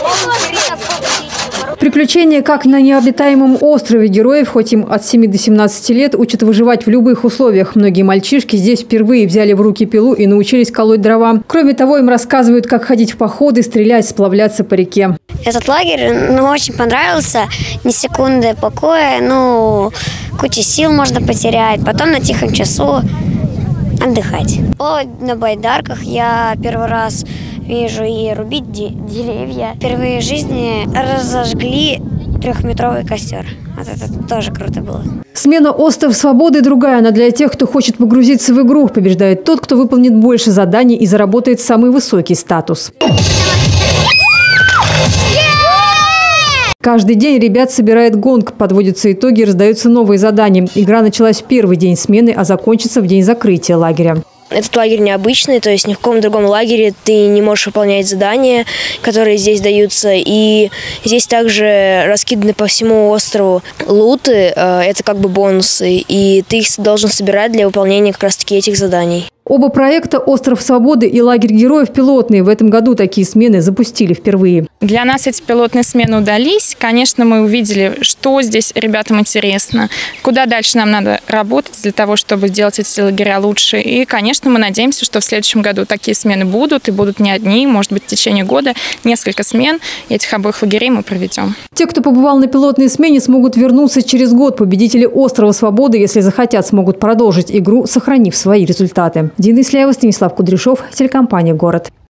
Приключения как на необитаемом острове. Героев, хоть им от 7 до 17 лет, учат выживать в любых условиях. Многие мальчишки здесь впервые взяли в руки пилу и научились колоть дрова. Кроме того, им рассказывают, как ходить в походы, стрелять, сплавляться по реке. Этот лагерь очень понравился. Ни секунды покоя, куча сил можно потерять. Потом на тихом часу отдыхать. На байдарках я первый раз вижу и рубить деревья. Впервые в жизни разожгли 3-метровый костер. Вот это тоже круто было. Смена «Остров свободы» другая. Она для тех, кто хочет погрузиться в игру. Побеждает тот, кто выполнит больше заданий и заработает самый высокий статус. Каждый день ребят собирает гонг, подводятся итоги, раздаются новые задания. Игра началась в первый день смены, а закончится в день закрытия лагеря. Этот лагерь необычный, то есть ни в каком другом лагере ты не можешь выполнять задания, которые здесь даются. И здесь также раскиданы по всему острову луты, это как бы бонусы, и ты их должен собирать для выполнения как раз-таки этих заданий. Оба проекта «Остров свободы» и «Лагерь героев» пилотные. В этом году такие смены запустили впервые. Для нас эти пилотные смены удались. Конечно, мы увидели, что здесь ребятам интересно, куда дальше нам надо работать для того, чтобы сделать эти лагеря лучше. И, конечно, мы надеемся, что в следующем году такие смены будут, и будут не одни, может быть, в течение года несколько смен. И этих обоих лагерей мы проведем. Те, кто побывал на пилотной смене, смогут вернуться через год. Победители «Острова свободы», если захотят, смогут продолжить игру, сохранив свои результаты. Дина Исляева, Станислав Кудряшов, телекомпания «Город».